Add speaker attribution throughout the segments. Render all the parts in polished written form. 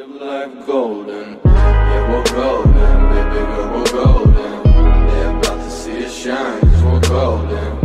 Speaker 1: Live life golden, yeah, we're golden, baby girl, we're golden. They're about to see us shine, cause we're golden.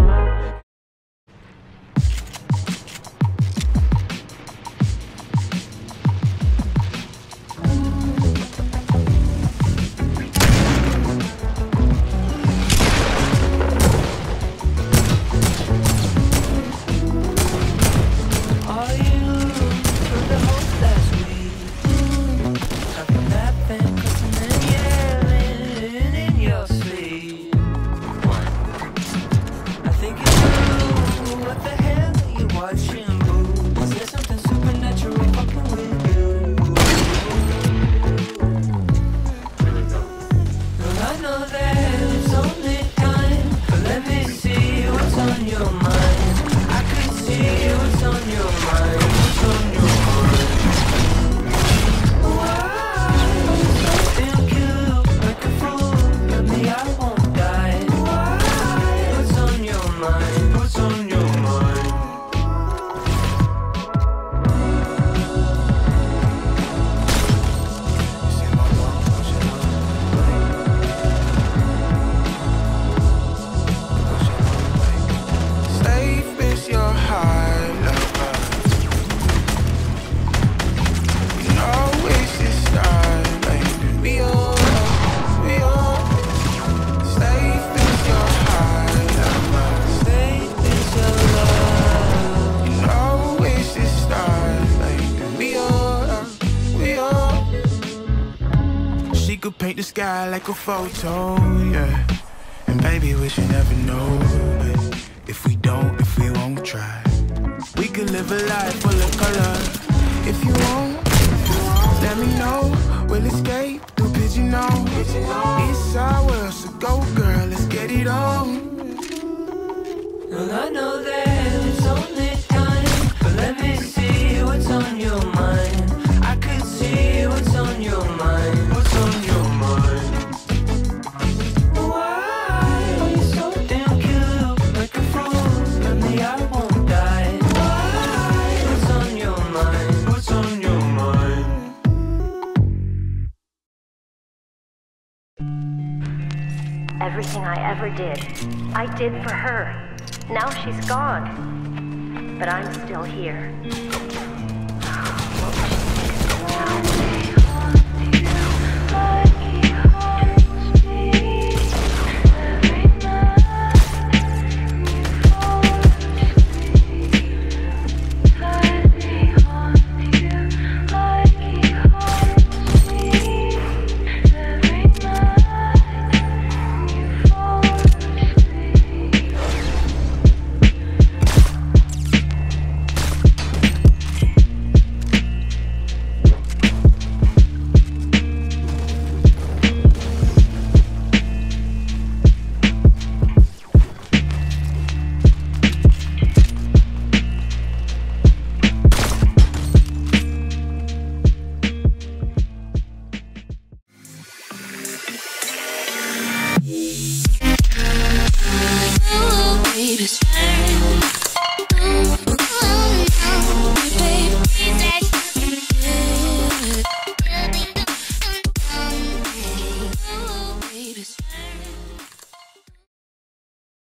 Speaker 2: Paint the sky like a photo, yeah. And baby, we should never know, but if we won't try, we could live a life full of color. If you won't, let me know. We'll escape through Pigeon-Hole. It's our world, so go girl, let's get it on.
Speaker 3: Well, I know that it's only time, but let me see what's on your mind. I could see what's on your mind. What's on your mind? Why are you so damn cute? Like a fool, let me, I won't die. Why? What's on your mind? What's on your mind?
Speaker 4: Everything I ever did, I did for her. Now she's gone, but I'm still here.
Speaker 5: Baby,